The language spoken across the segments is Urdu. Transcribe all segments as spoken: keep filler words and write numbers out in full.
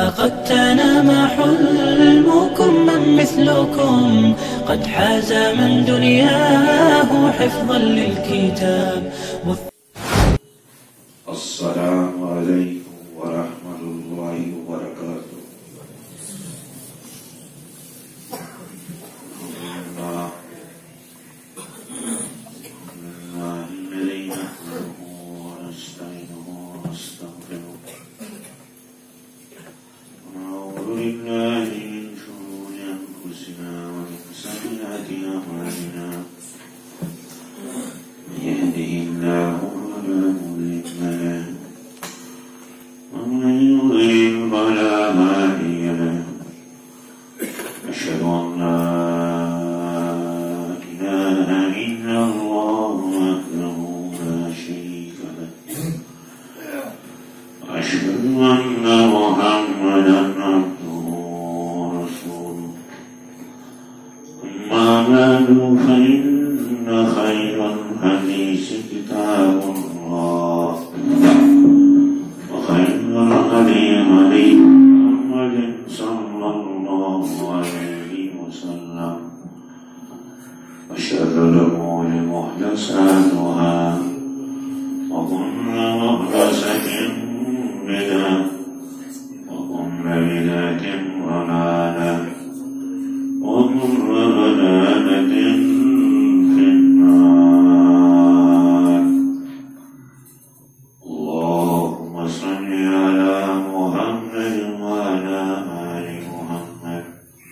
لقد تنام حلمكم من مثلكم قد حاز من دنياه حفظا للكتاب. السلام عليكم ورحمة الله وبركاته. فإن خير الحديث كتاب الله وخير الهدي هدي محمد صلى الله عليه وسلم وشر الأمور محدثاتها وكل محدثة بدعة وكل بدعة ضلالة وكل ضلالة في النار. اللهم صل على محمد وعلى آل محمد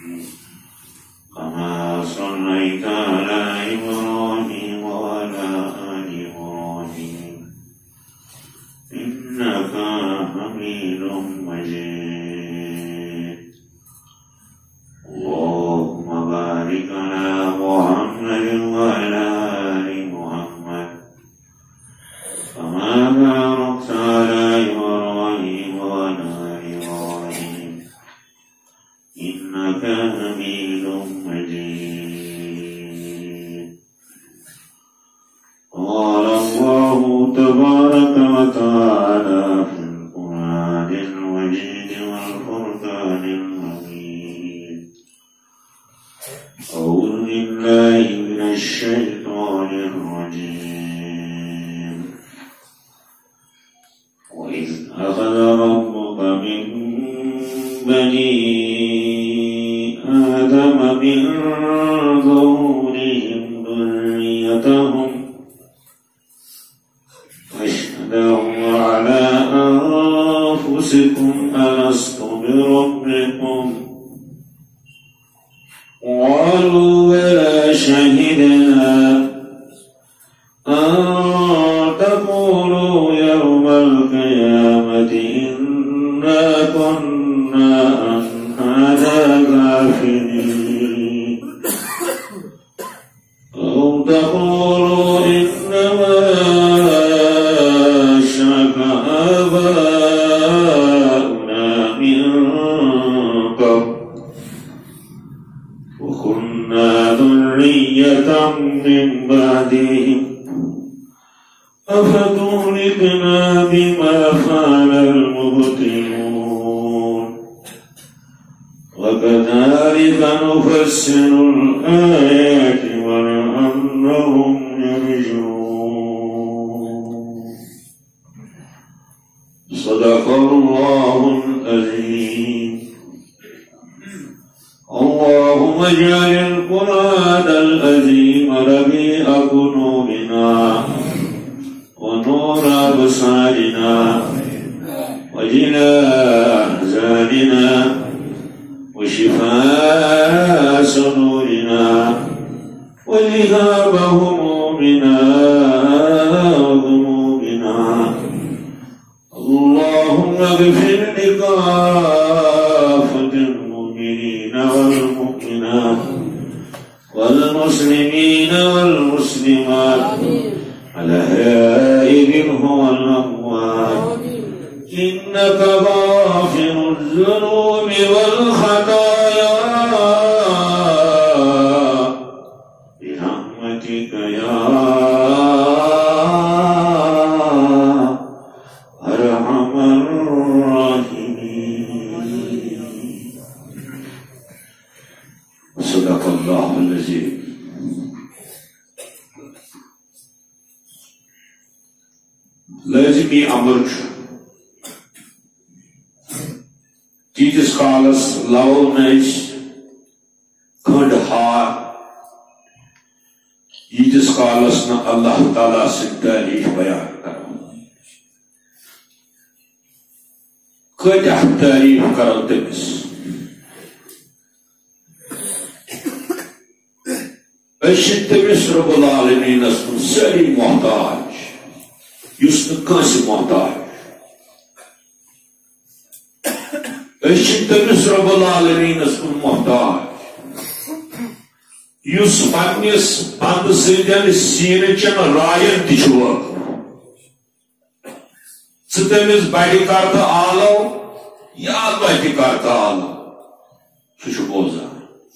كما صليت على إبراهيم وعلى آل إبراهيم إنك حميد مجيد. اللهم بارك على محمد وعلى آل محمد كما باركت على إبراهيم وعلى آل إبراهيم إنك حميد مجيد. قال الله تبارك وتعالى في القرآن المجيد والفرقان الحميد: أعوذ بالله من الشيطان الرجيم. وإذ أخذ ربك من بني آدم من ظهورهم ذريتهم وأشهدهم على أنفسكم ألست بربكم قالوا بلى شهدنا أن تقولوا يوم القيامة إنا كنا عن هذا غافلين أو تقولوا إنما أشرك آباؤنا من قبل وكنا ذرية من بعدهم أفتهلكنا بما فعل المبطلون وكذلك نفسر الآيات ولعلهم يرجعون. صدق الله العظيم. اللهم اجعل القرآن العظيم ربيع قلوبنا ونور أبصارنا وجلاء أحزاننا وشفاء صدورنا وذهاب همومنا وذنوبنا. اللهم اغفر لكافة المؤمنين والمؤمنات والمسلمين والمسلمات الأحياء منهم والأموات إنك غافر الذنوب والخطايا برحمتك يا أرحم الراحمين. موسمی امر تیتس کالس لو نس کھنڈ ہار یتس کالس نہ اللہ تعالیٰ سے تعریف بیان کرو کتیا تعریف کرو تمس تمس رب العالمین کن ساری محتاج اس نس محتاج تمس رب العالمین کن محتاج اس پنس بند سن سین چن رائن تہ تمس بڑی کر تو آلو یا بتہ کر تو آلو سہ بوزان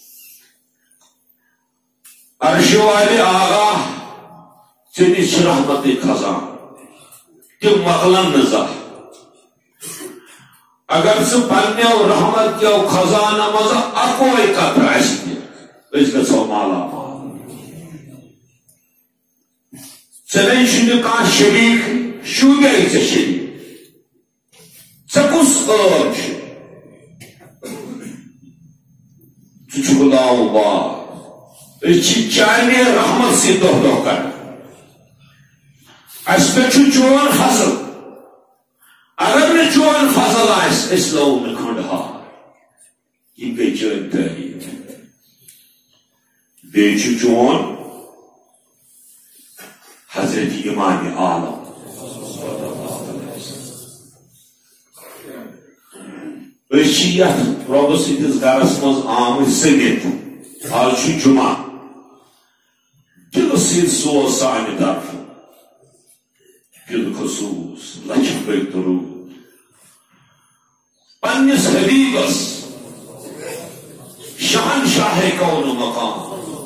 عرش والے آگاہ ثنس رحمت خزان تم مکلن نظا اگر سہ پنو رحمت کیو خزانہ مز اکوے قطر آس گھو مالا مال ثے کھانا شریک شوبے ے شریک ژے کس عٲب ژٕ لاو باغ چانے رحمت سی دہ دہ کر اس پہ چون فصل اگر نہ چون فصل آس اس لو نا کھنڈ ہار یہ گئی چون تعریف بیچ چون حضرت امام عالم یت رب سندس گرس مز آمت سمت آج جمعہ دل سی سوز سانہ طرف دل خصوص لچھ بڑھ درود پنس حبیبس شہنشاہ کون و مقام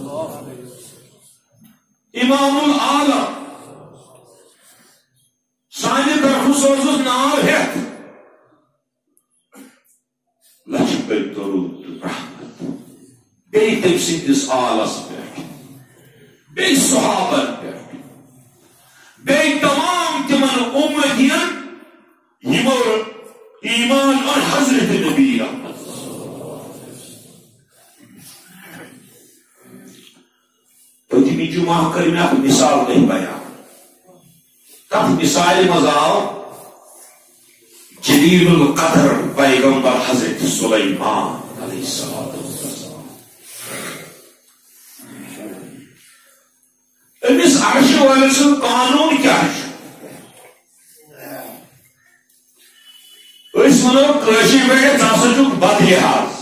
امام العالم سانہ طرف سوزس ناو ہیت لچھ بڑھ درود رحمت بیٚیہِ تٔمۍ سٕنٛدِس آلس پٮ۪ٹھ بیٚیہِ صحابن پٮ۪ٹھ بیٚیہِ تمام تِمن اُمتین یِمو ایمان اور حضرت نبی رحمت پٔتمہِ جمعہ کٔر مےٚ اکھ مثال تۄہہِ بیان تتھ مثالہِ منٛز آو جلیل القدر پیغمبر حضرت سلیمان علیہ السلام امس عرش والے سن قانون کیا ونو کشر پہ ژٕ چھُکھ بد لحاظ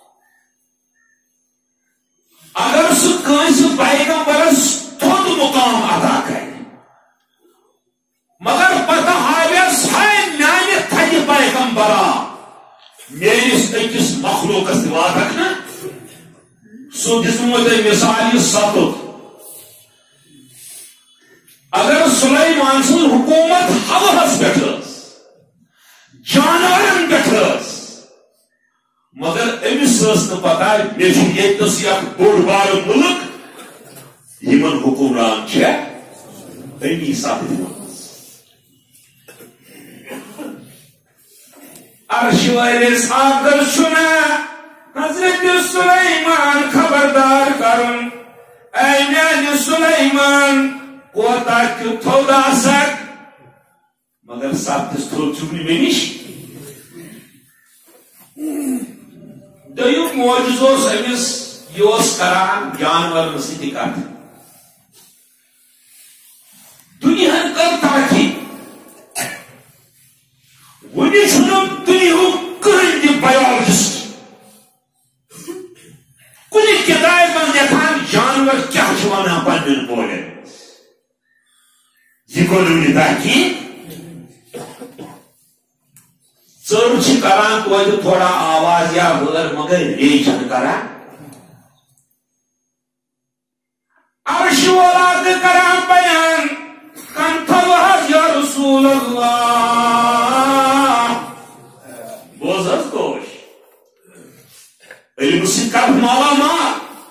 اگر سہ کنس پیغمبرس تھوٚد مقام ادا کر مگر پتہ ہاویس ہے میانہ تھدِ پیغمبرا میٲنِس أکِس مخلوقس تہِ واتکھ نا سُہ دِژمو تۄہہِ مثال یہِ ستُت اگر سلیمان سن حکومت ہوہس پہ جانورن پہ مگر امس نا پتہ مے یتنس یہ بوڑ بار ملک یمن حکمران امی سات عرش والس آگر سنا حضرت سلیمان خبردار کرن اے میانہ سلیمان کوتا تھوڑ آسک مگر ساتس تھوڑ چھپنی مے نش دویم معجز امس یہ کران جانور سی کت دنیا کر ترقی ون دنیا کہین تہ بایولوجسٹ کن کتاب من لکھان جانور کیا ونان پنن بولن یہ گو تحقیق ژر کران توتہ تھوڑا آواز یا بغیر مگر ری چھ کران عرش والا کران بیان کم تھوہس یا رسول اللہ بوز حظ کوش علم سی کر مالا مال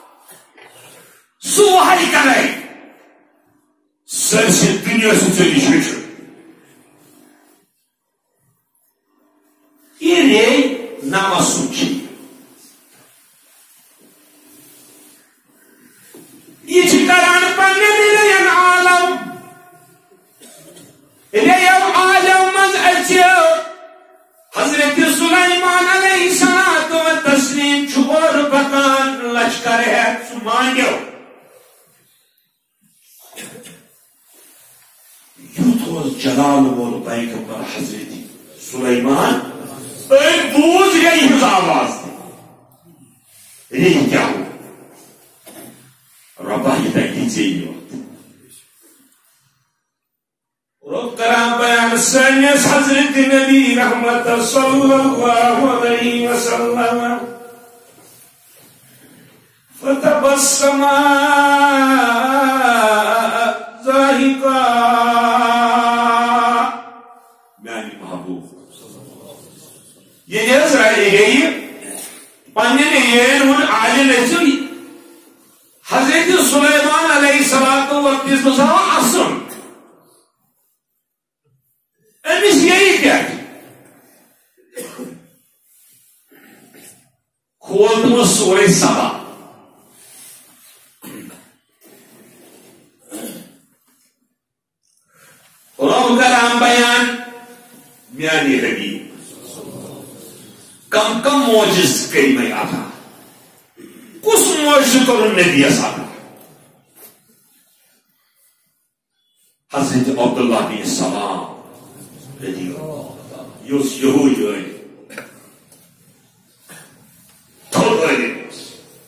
سو وحی کرے سرسی دنیا سے چلی شوش نام سوچی یہ کران پنہ دلین عالم ریم عالم من اچھو حضرت سلیمان علیہ الصلوۃ والتسلیم چھوڑ پکان لشکر ہے سمانیو یوت was جلال وول پیغمبر حضرت سلیمان ایک بوجھ گئی ہز آواز یہ کیا ہو ربا ہدایت چاہیے رب کرام بیان سنس حضرت نبی رحمت صلی اللہ علیہ وسلم فتبسم ضاحکا میانی محبوب یہ نظر گئی پنن یہ عالم نزوی حضرت سلیمان علیہ الصلوۃ والسلام اسم امس یہی کیا کھولتم سورہ سبا رب کرام بیان میانی حبیب کم کم موجز کریمہ آتا کس موجز کرن نبی اصحابہ حضرت عبداللہ بن السلام یوس یہود ٲسۍ تھوٚد ٲلِم اوس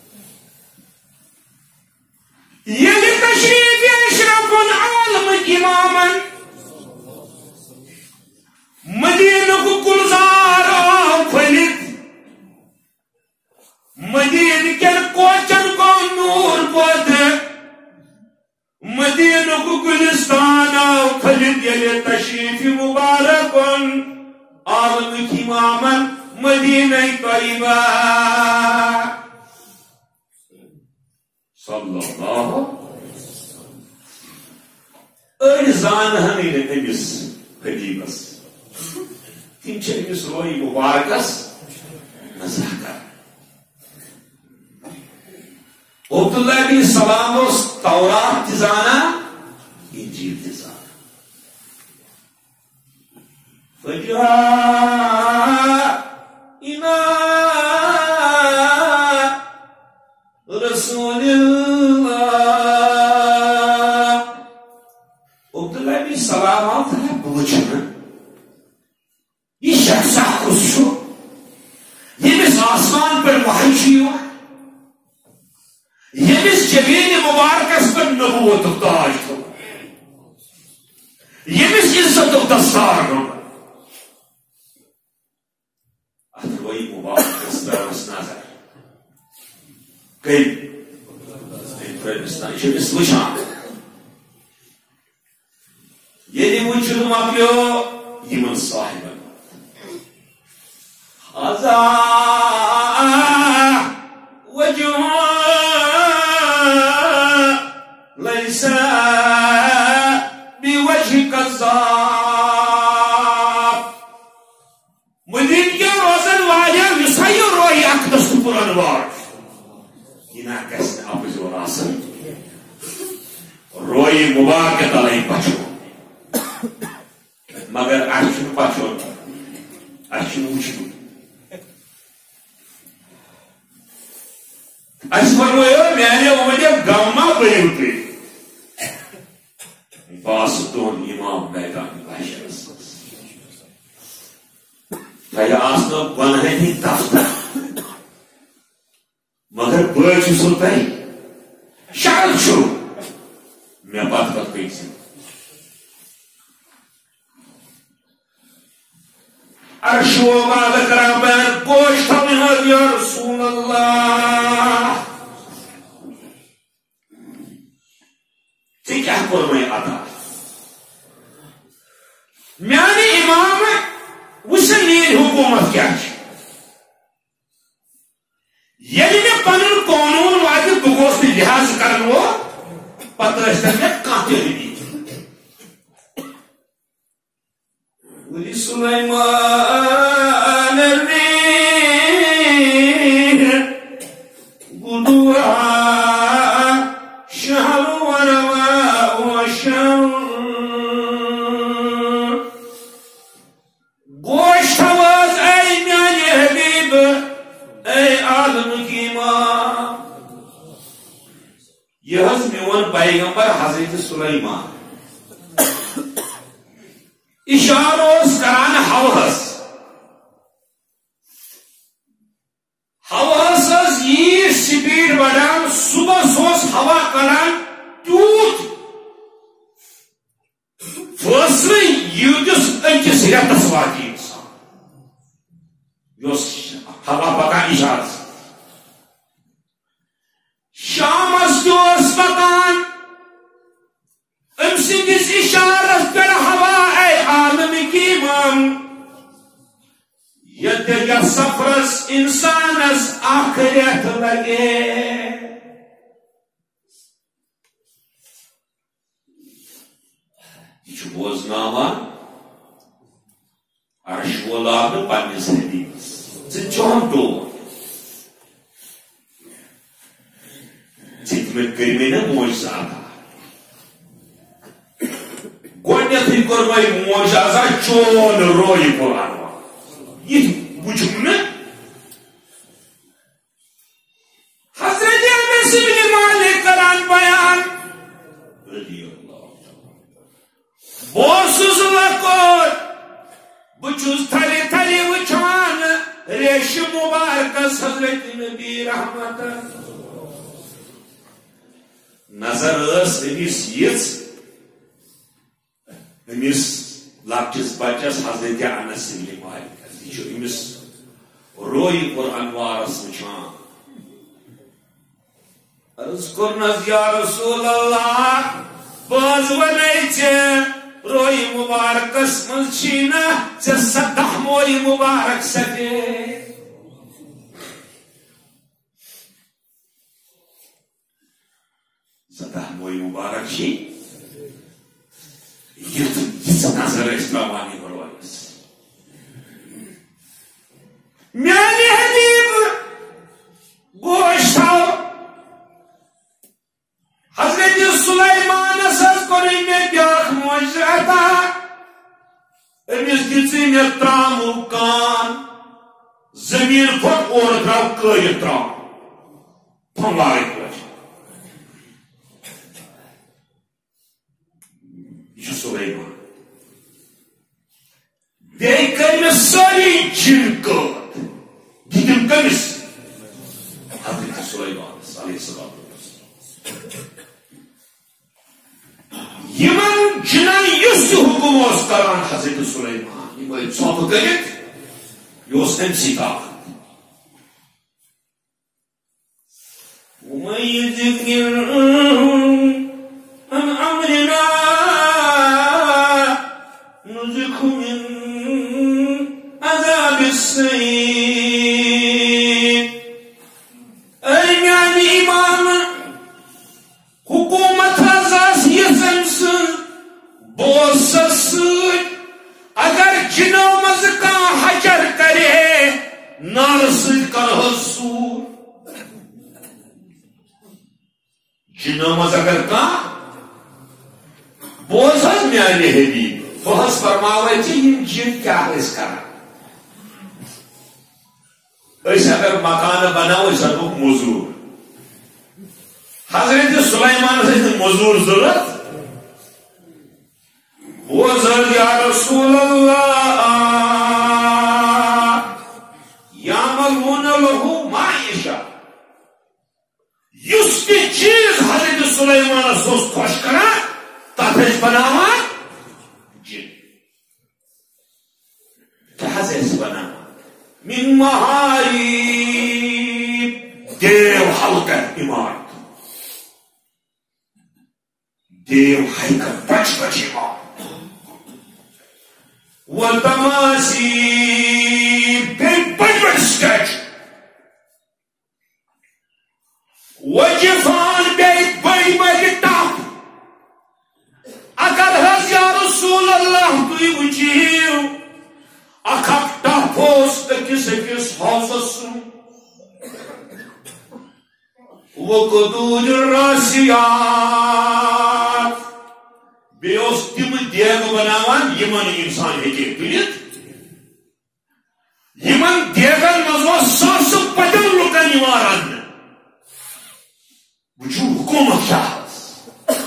ییٚلہِ تشریٖف اشرفُن عالمٕکۍ اِمامن مدیٖنُک گُلزار آو پھٔلِتھ مدیٖنہٕ کٮ۪ن کوچن گوٚو نوٗر پٲدٕ مدینہ کو گلستان آو پھلت یلی تشریف مبارکن عالم امامن مدینہ طیبہ صلی اللہ ای زانہن امس حبیبس تم چھ امس روی مبارکس مزاح کر عبداللہ بن سلام اس تورات تزانا انجیل تزانا فجاء إلى رسول الله عبداللہ بن سلام آتا ہے بوچھنا یہ شخص کس شو یہ بس آسمان پر وحی ہوا یمس جبین مبارکس پر نبوت تاج تھو یمس عزت دستار نو اتر وہی مبارکس درس نظر کئی فرمستان یہ اس وشان یہ وچھل ماپیو یمن صاحبن حضا وجہ ليس بوجهك الزاب مدين يا روزن واجر يسير روي أقدس الأنوار هنا كسر أبز وراسن روي مبارك عليه بچو مگر أشون بچو أشون وشو أشون ويا ماني ومجا غما بيوتي باسطون امام میدان بحشر تیہ آسنا بنہنی دفتر مگر بچ سو تہ شرط چھو میں بات بات کئی سے ارشو بعد کرام بیان گوشت ہمیں یا رسول اللہ تی کیا کرنے آتا میانی امام وسن میری حکومت کیا ہے یعنی میں پنن قانون واجب بگوس نے لحاظ کرنو پتہ رشتہ میں قاتل بھی ولی سلیمان الرین پیغمبر حضرت سلیمان اشارہ کران ہوس ہوس یہ سپیڈ بڑھان صبح سوس ہوا کران تیوت فاصلہ یوتس أکس رٮ۪تس واتہِ انسان یۄس ہوا پکان اشارہ شامس تہِ اوس پکان أمۍ سٕنٛدِس اشارس پٮ۪ٹھ ہوا اے عالمٕکۍ امام یتھ سفرس انسانس اکھ رٮ۪تھ لگے یہ بوزناوان عرش وولان پنس حدیث ژٕ چونٹو ژٕ کٔرۍ مےٚ نا معجزات گۄڈنیٚتھٕے کوٚر وۄنۍ معجزہ چون رویہِ قرآن یہ وٕچھُکھ نہٕ حضرت انس بن مالک کران بیان رضی اللہ بہٕ اوسُس لۄکُٹ بہٕ چھُس تھلہِ تھلہِ وٕچھان ریشہِ مُبارکس حضرت نبی رحمت نظر ٲس أمِس یِژھ أمِس لۄکٹِس بچس حضرت انس بن مالک یہ امس روی قرآن وارس وچھان عرض کرنس یا رسول اللہ باز ونائی ژےٚ روی مبارکس منٛز چھی نا ژےٚ سدہ موی مبارک سفید سدہ موی مبارک چھی یتھ یژھ نظر ٲسۍ تراوان یِم رویس میانہِ حبیب گوش تھاو حضرت سلیمانس حظ کوٚر مےٚ بیاکھ معجزہ عطا أمِس دِژٕے مےٚ ترامُک کان زٔمیٖن پھوٚٹ اورٕ درٛاو کٲرِتھ ترام پھموارٕے پٲٹھۍ یہِ چھُ سلیمان بیٚیہِ کٔرۍ مےٚ سٲری جِن قٲد دِتِم کٔمِس حضرت سلیمانس علیہ السلام یمن جنن یُس تہِ حکم اوس کران حضرت سلیمان یِم ٲسۍ ژھۄپہٕ کٔرِتھ یہِ اوس أمسٕے طاقت ومن يذكر عن أمرنا نذقه من عذاب السعير أي يعني إمام حكومة هذا يسمسن بوسس اگر جنو مز کان حجر کرے نار سۭتۍ کرہوس سوٗر جنو مز اگر کان بوز حظ میانہِ حبیب بہٕ حظ فرماوے ژےٚ یِم جن کیٛاہ ٲسۍ کران أسۍ اگر مکانہٕ بناوو أسۍ انہوکھ موٚزوٗر حضرت سلیمانس ٲسۍ نہٕ موٚزوٗر ضروٗرت بوز حظ یا رسول اللہ یعملون له ما یشاء یُس تہِ چیٖز حضرت سلیمانس اوس خۄش کران تتھ ٲسۍ بناوان جن کیٛاہ حظ ٲسۍ بناوان من محارب دیو حلقہ عمارت دیو حلقہ بچ بچ عمارت والتماثيل بچ بچ سٹیچو وجفان بیت بڑی بڑی ٹاپ اگر حض یا رسول اللہ تُہۍ وٕچھِو اکھ اکھ ٹاپ اوس أکِس أکِس ہاوسس وقدود الراسیات بیٚیہِ اوس تِم دیگہٕ بناوان یِمن انسان ہیٚکہِ تُلِتھ یِمن دیگن منٛز اوس ساسہٕ پتٮ۪ن لُکن یِوان رننہٕ وٕچھِو حکوٗمت کیٛاہ ٲس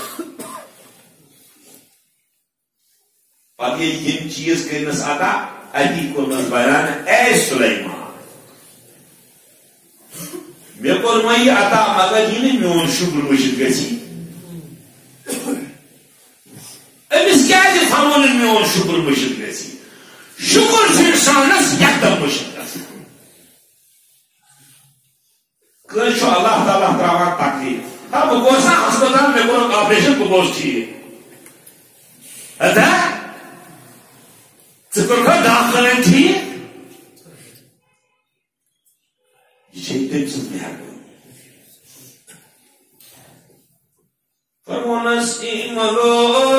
پتہ یہ چیز کرنس عطا اتی کورنس بیان اے سلیمان مے کور ما یہ عطا مگر یہ میون شکر وشت گسی امس کیا فرمون میون شکر وشت گسی شکر سے انسانس یکدم وشت گسی کچھ اللہ تعالیٰ تراوان تکلیف ہاں بہ گوس نا ہسپتال مے کور آپریشن بہ گوس ٹھیک ادا ثہ داخل ٹھیک یہ تم سن مہربانی فرمونس ایملو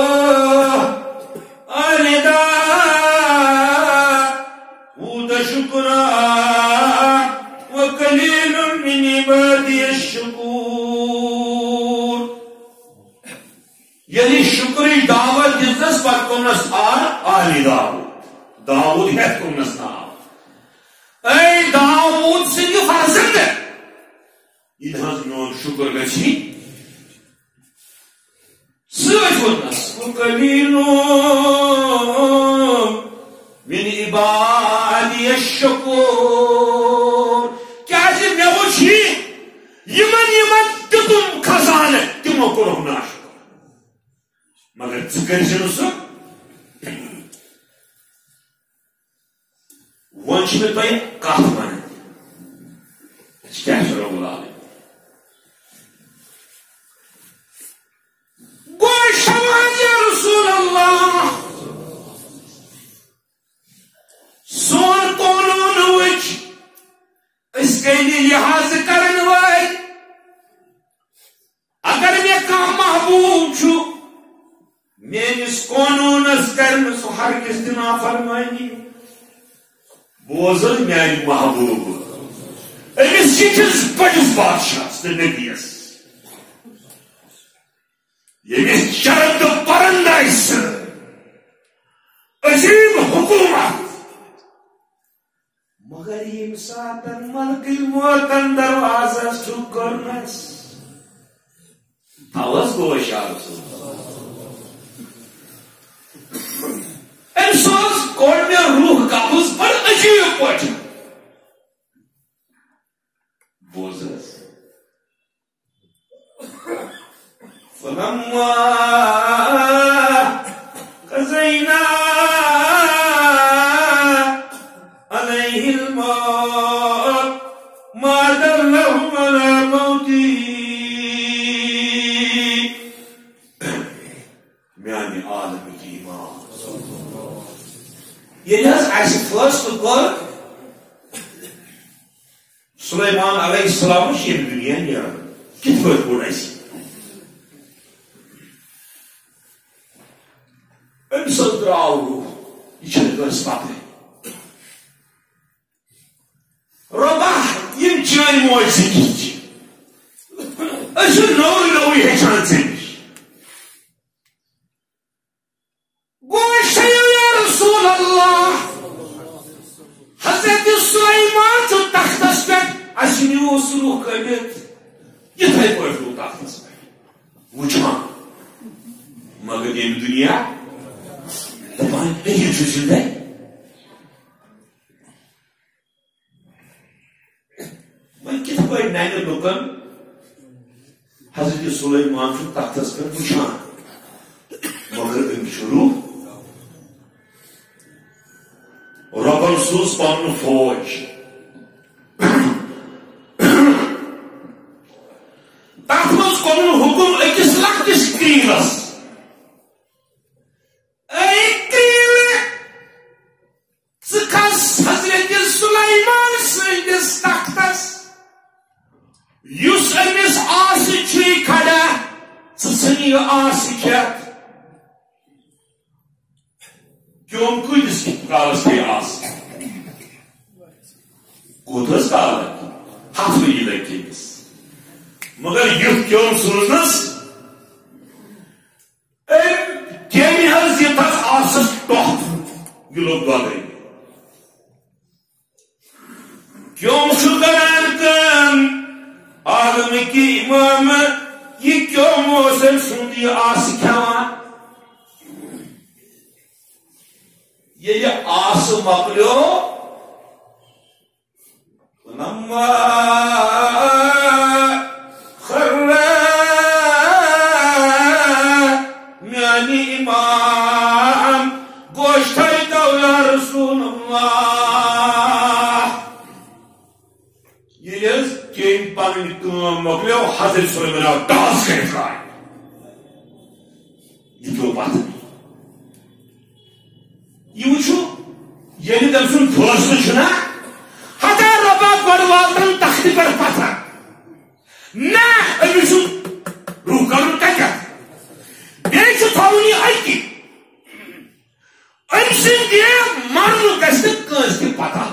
آلدا ود شکرا وقلیل من عبادی الشکور یعنی شکری دعوت دس پر کنس آل آل داود داود ہے کنس نام اے داود سے یہ فرزند ہے یہ ہاں میون شکر گچھی سوچ کنس وقلیل من عبادی الشکور کیا جی میں وچھی یمن یمن تم خزانہ تمو کرو ناشکر مگر ذکر جنو سو ونچ میں تو یہ کات مانے کیا شروع بلا لے گوش شوان یا رسول اللہ سون قانون وچ اس کے لیے لحاظ کرن وائی اگر میں کام محبوب چھو میس قانونس کرن سو ہر کس دن فرمانی بوزن میان محبوب امس چیز بڑس بادشاہ نبیس یمس شرط پرندس عظیم حکومت مگر یم ساتن ملک موتن دروازہ چھو کرنس آواز گوش یا رسول انسان کوڑ میں روح قابض پر عجیب پوچھ بوزس فلما قضینا علیہ الموت ما دلهم على موتی میانی عالم کی ایمان یہ حض ایسی فیصلہ کر سلیمان علیہ السلام یہ دنیا یا کت پہ بوڑھ ایسی ام سب دراؤ یہ چھنے گرس پاتے ربا یم چانی موج زندگی اسو نوی نوی ہیچان زندگی گوشت یا رسول اللہ حضرت سلیمان تو تختس پہ اسنیو سلو کرت یہ تھے پڑھو تختس پہ وچھان مگر یہ دنیا دپان یہ چھو زندہ من کت پہ نینہ لکن حضرت سلیمان چھو تختس پہ وچھان مگر ام شروع ربن سوز پن فوج تک مز کن حکم اکس لکٹس کریلس اے کریل ثس حضرت سلیمان سندس تختس یس امس آس چھ کھڑا ثنی آس کھت کیوں کس کالس پہ آس کوتس کال ہاتھ میں یہ لگے مگر یہ کیوں سوزنس کمی حض یہ تک آسس ٹوپ یہ لوگ گاڑے کیوں شکران کن عالم کی امام یہ کیوں موسم سندی آس کھوان یہ آس مکلیو لما خر میانی امام گوشتائی دولا رسول اللہ یہ کیم پانی کام مکلیو حضرت سلیمان آو ڈاس کے افرائی یہ کیوں بات نہیں یہ وچھو یعنی تم سن فیصلہ چھنا ہتا ربا گوڑ واتن تختی پر پتھر نا امی سن روح کرن کیا بیچ تھاونی آئی ام سن یہ مرن گشت کنس کی پتہ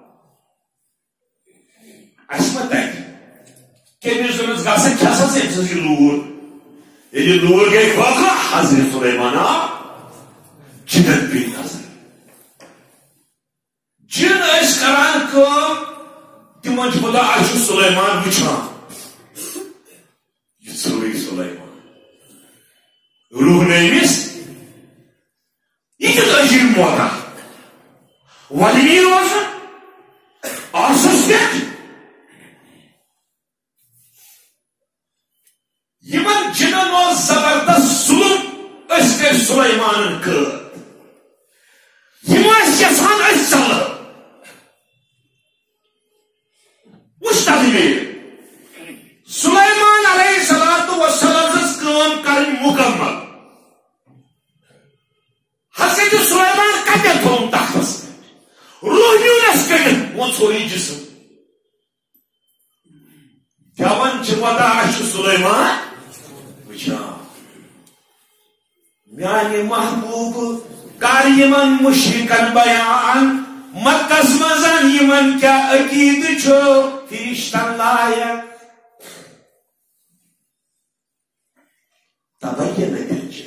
اسمت ہے کہ میں سنس گاسا کھاسا سے امسن کی لور یہ لور گئی واقع حضرت سلیمانہ جنت بھی نظر جن اس کران کو تمن خدا عرش سلیمان وچھان یہ سوری سلیمان روح نیمس یہ کت عجیب موقع ولی روزن آرسس پیٹ یمن جنن و زبردست ظلم اس کے سلیمان کر یم اس یسان اس چل وش تدبیر سلیمان علیہ الصلوۃ والسلام کام کرن مکمل حضرت سلیمان کتے تھوم تختس روح نیونس کڑن وہ ژوری جسم کیاون چھ ودا عرش سلیمان وچھان میانی محبوب کر یمن مشرکن بیان مکس مزن یمن کیا عقید چھو فرشتن لائق تبین نتیجہ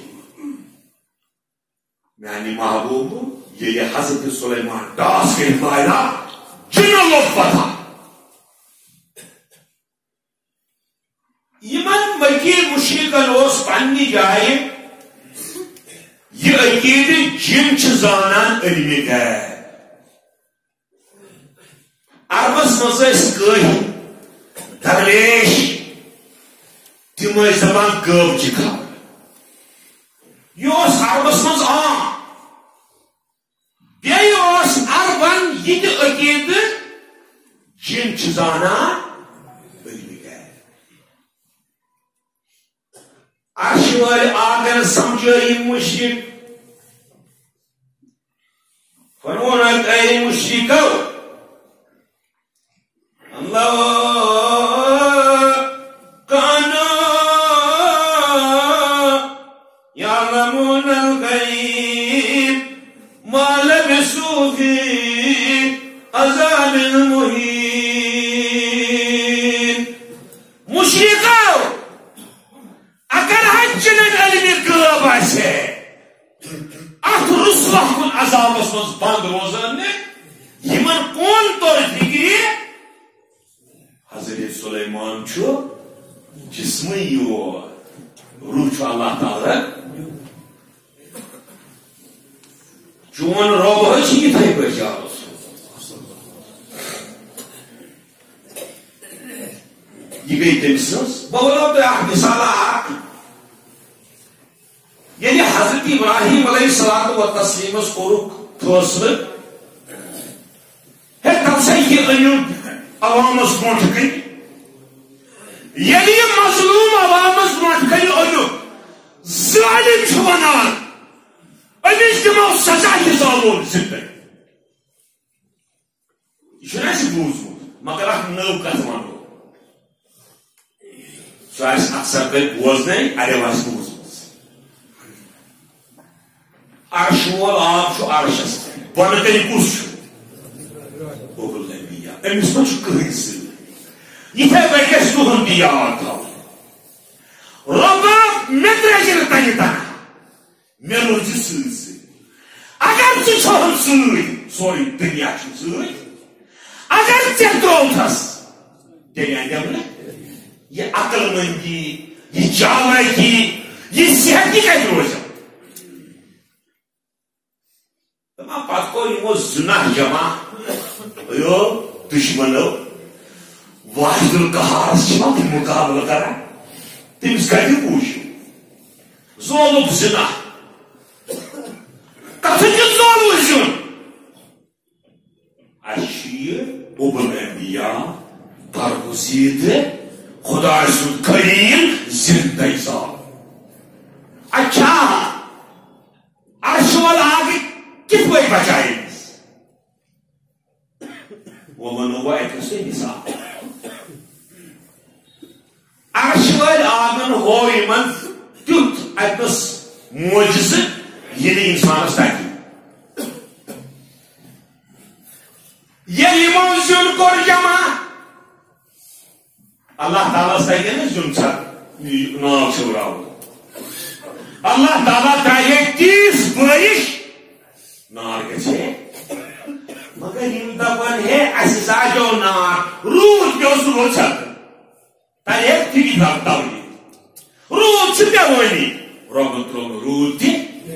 میانی محبوب یہ حضرت سلیمان ڈاس کے فائدہ جن لوگ پتہ یمن وکیل مشرکن اس پنی جائے یہ عقید جن چھ زانان علمی غیر عربس مزس کہی درویش تم دپان گب چھ خبر یہ عربس مز عام بیٚیہِ اوس عربن یہ تہ عقید جن چھ زانان علمی غیر عرش والے آگر سمجھائی مشرک فرمونک اے مشرکو اللہ کانا یعلمون الغیب ما لبثوا فی عذاب مہین مشرکو اگر حجنن علمی غیب آسے ات رسوا کن عذابس مز بند روزان نے یمن کون طور فکری حضرت سلیمان چھو جسم یور روح چھو اللہ تعالی چون روح ہے یہ تھے بچارس یہ گئی تمسس بولو تو اخ مثال اخ یعنی حضرت ابراہیم علیہ السلام و تسلیم کوروک فیصلہ ہے تب سے یہ انیون عوامس برونٹ کن یعنی مظلوم عوامس برونٹ کن انیون ظالم چھ ونان امس دمو سزا یہ ظالم زندگی یہ چھنا اسی بوزمت مگر اخ نو کت ونو سو اس اکثر تھی بوزنے اڑے آس بوزمت عرش وول آب چھو عرشس بۄنہٕ کنہِ کُس چھُ ابو الانبیاء أمس ما چھُ کٕہٕنۍ سۭتۍ یِتھے پٲٹھۍ گژھِ تُہُنٛد تہِ یاد تھاوُن رۄبا مےٚ ترٛٲزِ نہٕ تَنہِ تنہا مےٚ روزِ سۭتۍ سۭتۍ اگر ژٕ چھُہن سۭتۍ سورُے دُنیا چھُ سۭتۍ اگر ژےٚ ترٛووتھس تیٚلہِ اندٮ۪م نہٕ یہ عقل مندی یہ چالاکی یہ صحت کی کتہِ روزِ جمع ایو دشمنو واحد القہار چھا تم مقابلہ کرا تمس کتہ پوچھو زولک زنا کتھ زول زن اشیر ابو الانبیاء برگزید خدا سن کریم زندہ ذات اچھا عرش والا آگے کت پہ بچائے وہ منوبہ ایک سے مثال عرش والا آگن ہوئی من تیت اتس موجز یعنی انسان استاکی یہ امام زن کور جمع اللہ تعالیٰ استاکی نا زن چھت ناو چھوڑاو اللہ تعالیٰ چاہیے تیس برش نار گھے مگر یم دپان ہے اس ساجو نار رود پیو سو چھت تاہے تھی تولی رود چھ پیوانی رب ترون رود تھی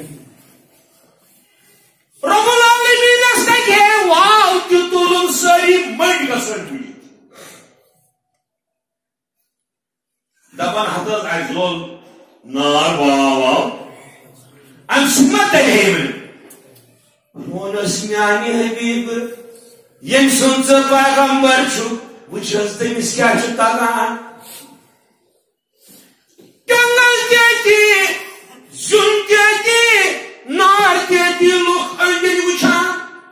رب العالمین اس تک ہے واو تھی تولن ساری منڈ گسن ہوئی دپان حضرت عزلول نار واو واو ام سمت دلیمن مونس میانی حبیب یم سنز پیغمبر چھو وچھز تمس کیا چھو تگان کنگل دیتی زن دیتی نار دیتی لوگ اندر وچھان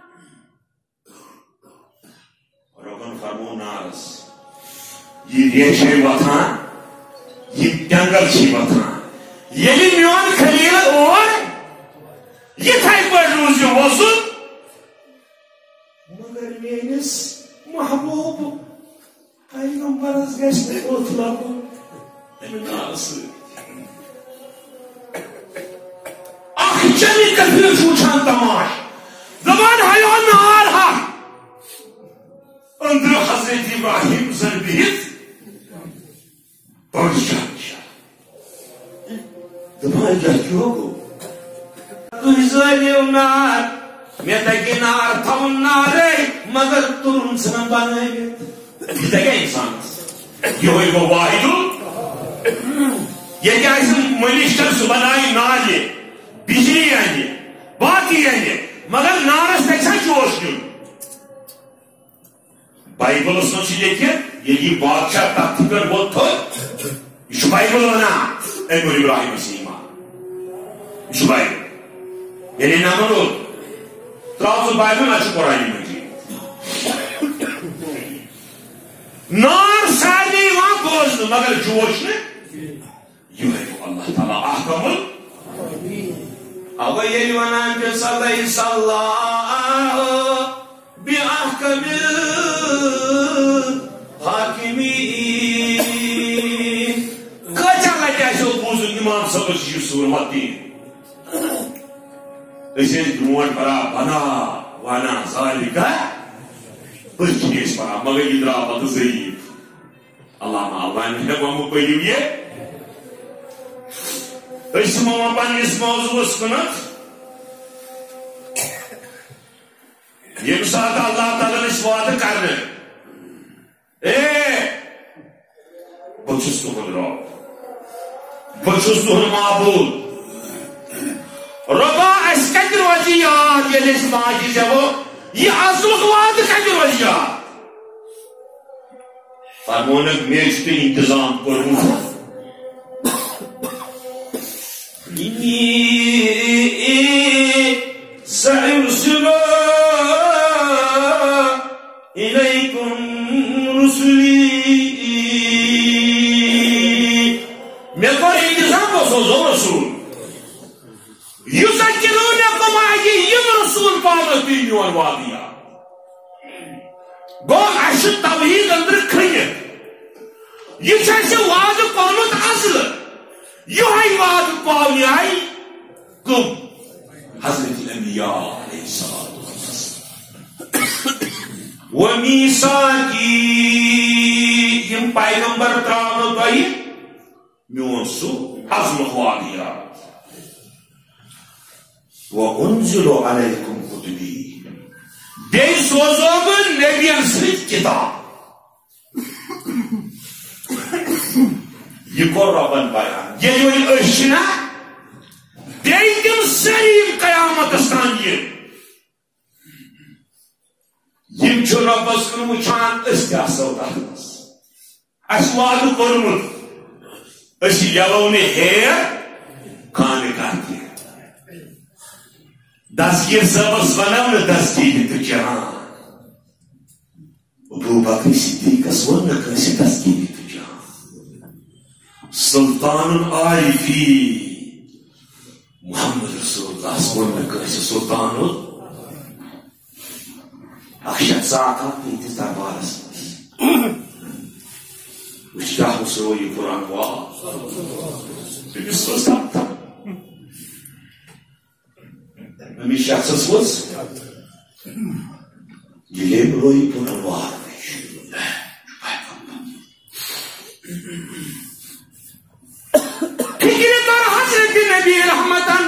ربن فرمو نارس یہ ریشے وطان یہ جنگل چھی وطان یلی میون خلیل اور یہ تھائی پر روز وصل مگر مینس محبوب پیغمبرس گشت اطلاق امن نارس اخ چلی کفیر چھوچان تماش زمان حیو نار ہا اندر حضرت ابراہیم زربیت پرشان زمان جہتیو کو تُہۍ زٲلِو نار مےٚ تگہِ نار تھاوُن نارے مگر تُرُن ژھٕنن بنٲوِتھ یہِ تگیا اِنسانس یِہوے گوٚو واحدُ ییٚتہِ آسہِ مٔلِشٹر سُہ بنایہِ نالہِ بجلی اَنہِ باقٕے اَنہِ مگر نارس تگہِ سا جوش نیُن بایبلس منٛز چھُ لیکھِتھ ییٚلہِ یہِ بادشاہ تختہِ پٮ۪ٹھ ووت تھوٚد یہِ چھُ بایبل ونان أمۍ کوٚر ابراہیمس ایمان یہِ چھُ بایبل یعنی نمرود تراو سو بائبل نہ چھو قرآن مجید نار سارے وہاں بوزن مگر جوش نے یہ ہے تو اللہ تعالیٰ احکم اگر یہ ونان کے صلی اللہ بی احکم حاکمی کچھا لگیا ہے سو بوزن امام صبر یسور مدین اسے دروٹ پرا بنا وانا ذالکا پرچیس پرا مگر ادرا بد ضعیف اللہ معاون ہے وہ مقیو یہ اس موضوع اس موضوع سنت یہ ساتھ اللہ تعالی نے سواد کرنے اے بچس تو بدرو بچس تو معبود ربا اس کتر روزی یاد یہ لیس ماجی جب یہ اصل واد کتر روزی یاد فرمونک میچ پہ انتظام کروں سأرسل إليكم رسلي میں کو انتظام کو سوزو رسول يسجلونكم آجي يم رسول پاس بينيون واديا گوٚو اَسہِ چھُ توحیٖد أنٛدرٕ کھٔنِتھ یہِ چھُ اَسہِ وعدٕ کوٚرمُت اصلہٕ یِہوٚے وعدٕ پاونہِ آیہِ کٕم حضرت الانبیاء علیہ الصلوۃ والسلام ومیثاقی یِم پیغمبر ترٛاونہٕ تۄہہِ میون سُہ عظمُک وعدٕ وَأُنزِلُ عَلَيْكُمْ كُتُبِي بیٚیہِ سوزو بہٕ نبین سۭتۍ کتاب یہ کوٚر رۄبن بیان ییٚلہِ وۄنۍ أسۍ چھِنا بیٚیہِ تِم سٲری یِم قیامتس تام یِن یِم چھِ رۄبس کُن وٕچھان أسۍ تہِ آسو تتھ منٛز اَسہِ وعدٕ کوٚرمُت أسۍ یلو نہٕ ہیر کانہِ کانٛہہ تہِ دستگیر صٲبس ونو نہٕ دستگیری تہٕ جہان ابو بکر صدیقس ووٚن نہٕ کٲنٛسہِ دستگیری تہٕ جہان سلطان العارفی محمد رسول اللہ ووٚن نہٕ کٲنٛسہِ سلطان اکھ شخص آو تِہنٛدِس دربارس منٛز وٕچھ کیٛاہ اوس یہِ قرآن وال تٔمِس ؤژھ تھپھ أمِس شخصس ؤژھ ییٚلہِ أمۍ رو یہِ قرآن وال فکر کر حضرت نبی رحمتن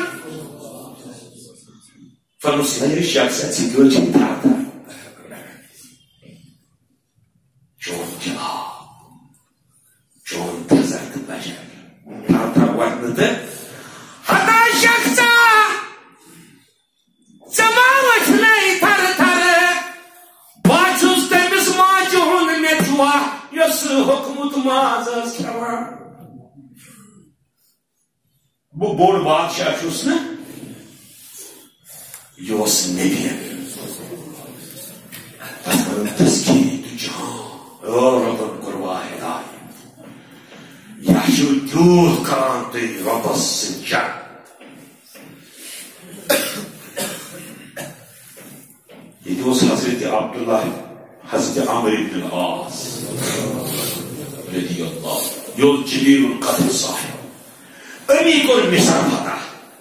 فرموس یہِ شخص atsidūrė čia tartą چون جناب چون تزرد بشر ترتر وقتنده حتی شخصا زمانت نئی تر تر باچوز تیمز ماجهون نتوا یس حکمت مازز کوا bu bol بادشاہ چھُس نا یہِ اوس نبی تتھ وَنان تذکیری تو جہان ربن کوٚر ہدایت یا چھُو تیوٗت کران تُہۍ رۄبس سۭتۍ جنگ ییٚتہِ اوس حضرت عبداللہ حضرت عمر بن العاص رضی اللہ یہِ اوس جلیل القدر صاحب أمي کوٚر مصر فتح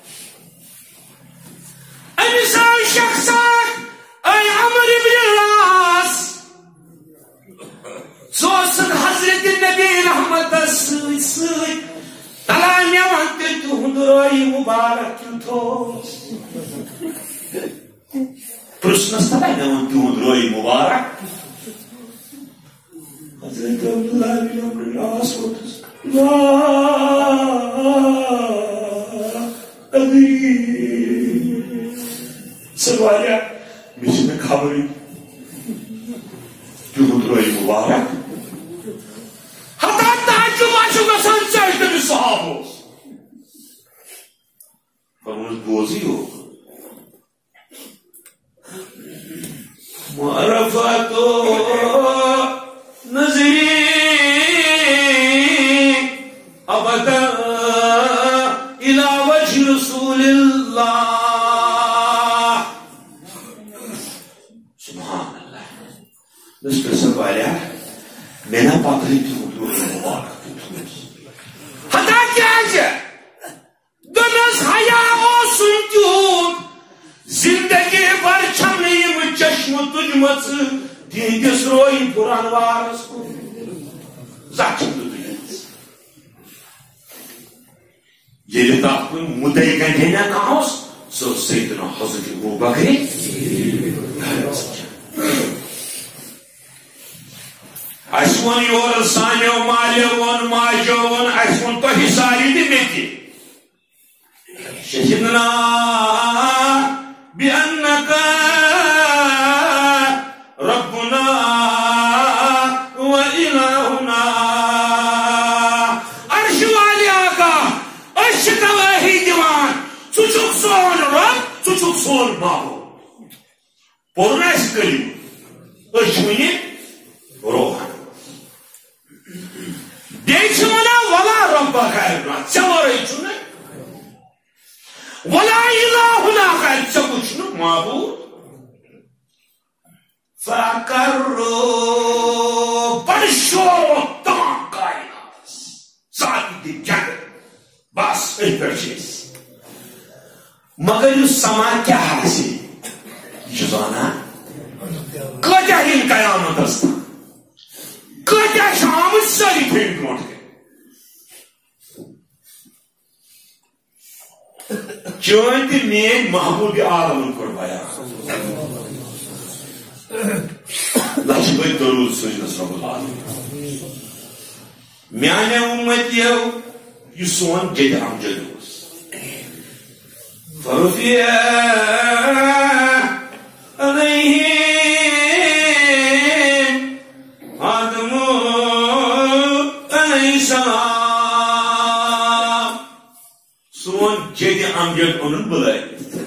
أمِس آو شخص اکھ أي عمر بن العاص ژٕ اوسُکھ حضرت نبی رحمتس سۭتۍ سۭتۍ تلا مےٚ وَن تہِ تُہُنٛد رٲیی مُبارک کیُتھ اوس پرٛژھنس تلا مےٚ وَن تِہُنٛد رٲیی مُبارک حضرت عبداللہ بن عمر بن العاص ووٚنُس لا أدري سوایا مےٚ چھنہٕ خبرٕے تِہُنٛد رٲیی مُبارک ہتا تعجب آسہِ گژھان ژےٚ تٔمِس صحابہٕ اوس فرموس بوزٕے ہو معرفت نظری ابدا الى وجه رسول اللہ سبحان اللہ مستر سوایا میں نہ پتہ تِہُنٛد رٲیی مُبارک ہتا کیٛازِ دوٚپمَس حیا اوسُم تیوٗت زندگی بھر چھم نہٕ یِم چشمہٕ تُجمژٕ تِہنٛدِس رٲیی قرآن وارس کُن زانٛہہ چھم نہٕ تُجمژ ییٚلہِ تتھ کُن مُدعے گنڈے نہ کانٛہہ اوس سُہ اوس سیدنا حضرت ابو بکر اَسہِ ووٚن یورٕ سانیو مالیو ووٚن ماجیو ووٚن اَسہِ ووٚن تۄہہِ سارے تہِ مےٚ تہِ شہدنا بأنك ربنا وإلهنا عرش والي آقا أسۍ چھِ گوٲہی دِوان ژٕ چھُکھ سون رب ژٕ چھُکھ سون معبوٗد پوٚر نہ اَسہِ کٔلِم أسۍ چھِ وٕنہِ روحن بیٚیہِ چھِ وَنان ولا رب غیرنا ژےٚ وَرٲے چھُنہٕ ولا إلهنا غير ژےٚ چھُنہٕ معبوٗد فَأَقَرُّوا بَڑٕ شوق تمام کائناتس ساری تہِ جنگ بس أتھۍ پٮ۪ٹھ چھِ أسۍ مگر یُس سمان کیٛاہ آسہِ یہِ چھُ زانان کۭتیاہ یِن قیامتس تام کۭتیاہ چھِ آمٕتۍ سٲری تھٲومٕتۍ برونٛٹھ کَنہِ چٲنۍ تہِ میٲنۍ محبوٗبِ عالمن کوٚر بیان لچھ بد درود سوزنس رب العالمین میانے امتیو یہ سون جد امجد اس فرفیع علیہم آدم علیہ السلام سون جد امجد انن بلائی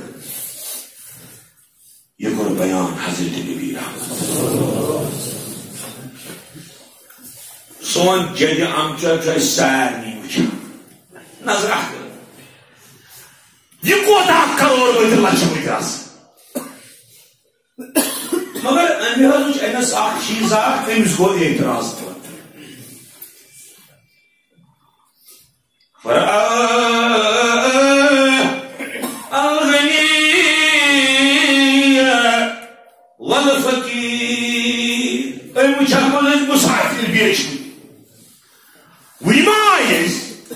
یہ کور بیان حضرت نبی رحمت سون جد امجد سارنی وچھان نظر اخر یہ کوتا کروڑ ورت لچھ ورت آس مگر امی حضرت امس اخ چیز اخ امس گو اعتراض الغنی والفقیر ام وچھان ملز مسافر بیچ وی مایز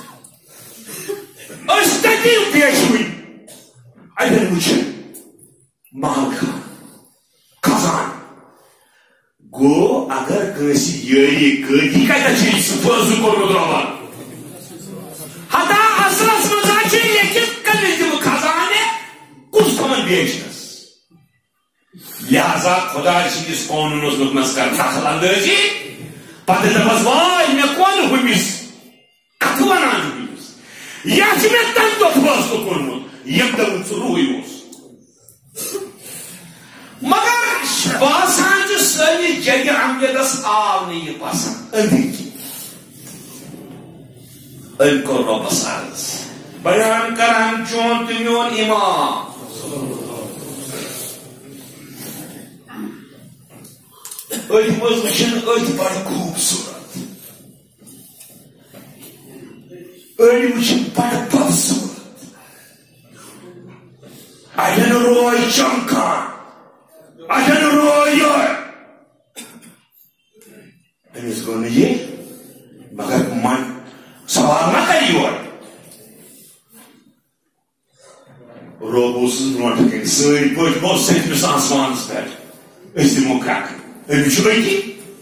استقیل پیشوی ادھر وچھن مال خان خزان گو اگر کسی یاری قیدی کتا چیز فرض کرد روان حتی اصلس مزاچی لیکن کلی دم خزانے کس تمن بیچنس لہذا خدا چیز قانون اس لکنس کر دخل اندازی پتہ دبس وای میں کون ہومیس کتھ ونان ہومیس یہ میں تم دو فیصلہ کورمت یم دم روی اوس مگر باسان جو سنی جد امجدس آو نہیں یہ پسند ادھی کی ان کو ربس عرض بیان کرم چون تمیون امام ات مز وچن ات بڑ خوبصورت ات وچن بڑ بدصورت اجن روی چمکان اجن روی امس گو یہ مگر من سوال نہ کر یور روبوس برونٹ کن سری پٹ بہت سیٹمس آسمانس پہ اس دمو کرک ام چکی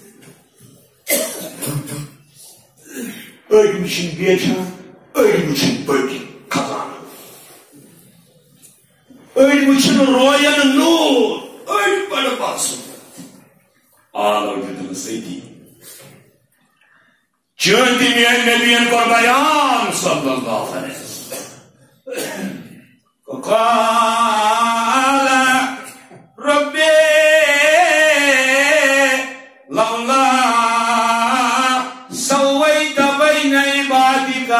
ام وچن بیچان ام وچن بڑ خزانہ ام وچن روین نور ام بڑ بدصورت آلو جدن سیدی چونتی میان نبیان کو بیان صلی اللہ علیہ وسلم قال ربی لولا سویت بین عبادک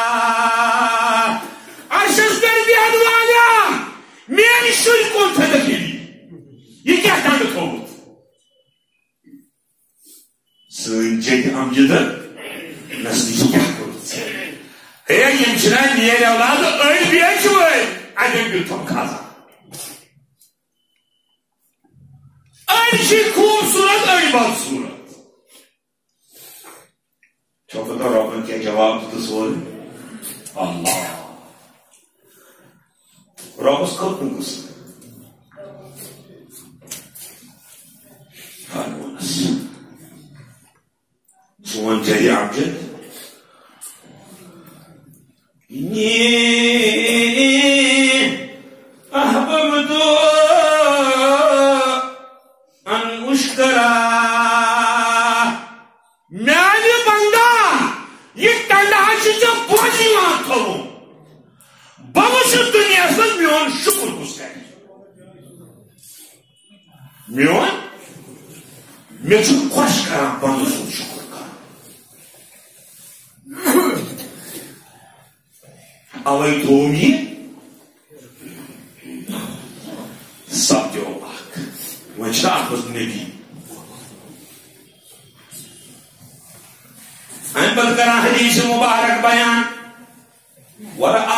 عرشس در بیان والا میری شوی کون تھا دکھیلی یہ کیا کاند تھوت سن جد امجدن نسلی کیا کرد ہے یم چنان نیر اولاد ای بیچوئے اجن گلتم کھازا ای چی خوبصورت ای بدصورت چوکتا رابن کیا جواب تو سوال اللہ رابس کب نگس فرمونس سوان جدی عبجد إني أحببت أن أشكر میانہ بندہ یہ تنہا چیز بوجی مان کرو بابا دنیا سے میون شکر گزار میون میں خوش کرا بندہ سن شکر کر اوی تومی سب جو اخ وچھا اخذ نبی ان بد کرا حدیث مبارک بیان ورآ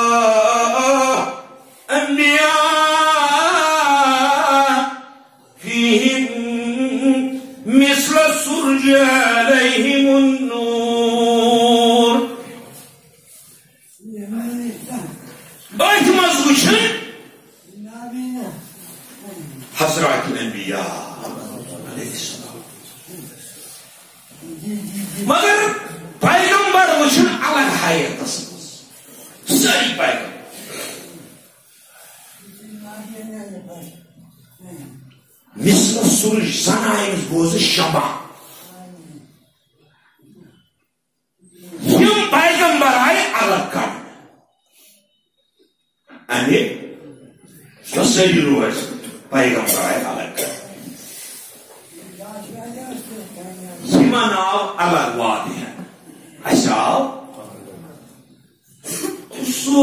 انبیاء فیہم مثل السرج علیہم النور ایت مزوشن حضرات الانبیاء مگر پیغمبر وچھن الگ حیاتس مز ساری پیغمبر مثل سورج زن آئی بوز شبہ یم پیغمبر آئی الگ کر امی سسری روز پیغمبر آئی الگ کر یمن آو الگ وادی ہے اچھا آو سو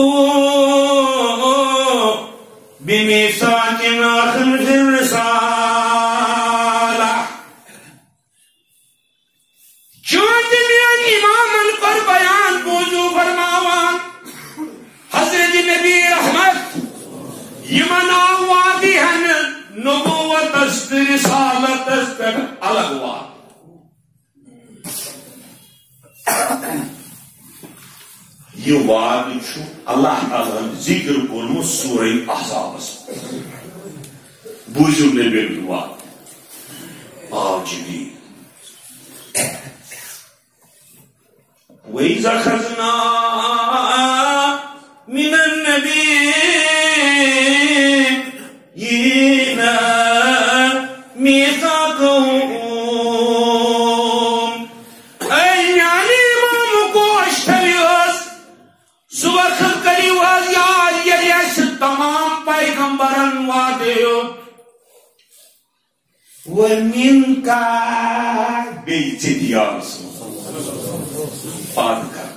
بمیثاق آخر فی الرسالہ چون میان امامن پر بیان بوجو فرماوان حضرت نبی رحمت یمن آو وادی ہن نبوت است رسالت است الگ وادی یہ واد اللہ تعالیٰ ذکر کورمت سورہ احزاب بوزیو نبی واد آو جبریل وَإِذَا أَخَذْنَا مِنَ النَّبِيِّينَ مِيثَاقَهُمْ تمام پیغمبرن وعدیو ومن کا بیچتی یا رسول پاد کر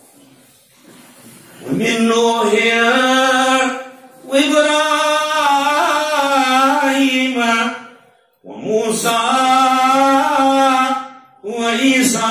ومن نوح و ابراہیم و موسیٰ و عیسیٰ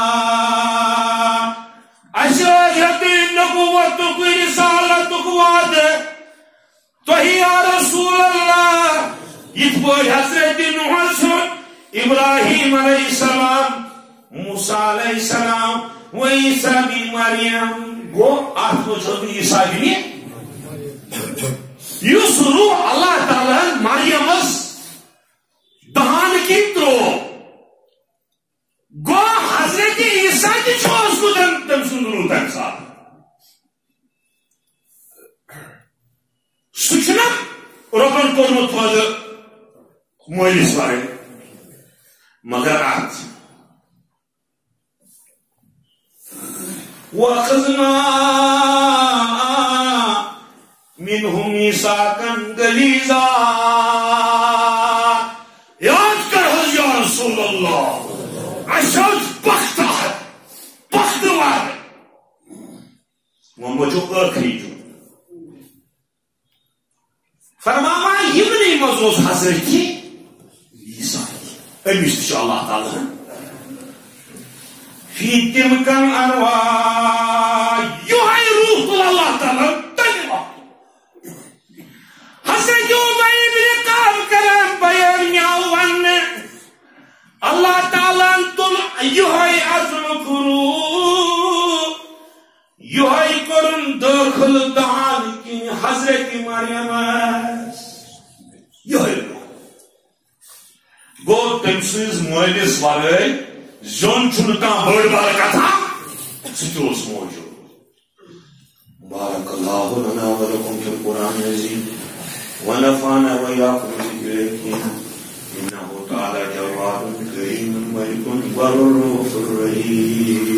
اشراجت نبوت کی رسالت کو وعدے تو ہی یا رسول اللہ یتبوئی حضرت نوح سن ابراہیم علیہ السلام موسیٰ علیہ السلام و عیسیٰ بن مریم گو آت کو چھو عیسیٰ بن یس روح اللہ تعالیٰ مریم اس دہان کی ترو گو حضرت عیسیٰ کی چھو اس کو تم سن روح تک ساتھ سوچنا ربن کورمت فاضل مولس بارے مگر آت وَأَخَذْنَا مِنْهُمْ مِيثَاقًا غَلِيظًا یاد کر حضرت یا رسول اللہ اشد بخت ہے بخت وار وہ مجھو آخری جو فرماما یمنی مزوز حضرت عیسیٰ امیس تشاء اللہ تعالی فی تلکن انواع یوہی روح اللہ تعالی تجمع حضرت عبی بن قاب کرم بیان میاوان اللہ تعالی تل یوہی عظم کرو یوہی کرن داخل دہان کی حضرت مریم یوہی روح گو تمسیز مولس والے زون چھنکا بڑ بار کتھا ستوس موجود بارک اللہ لنا ولکم فی القرآن العظیم ونفعنا وإياكم بذكر الحكيم إنه تعالى جواد كريم ملك بر رؤوف رحيم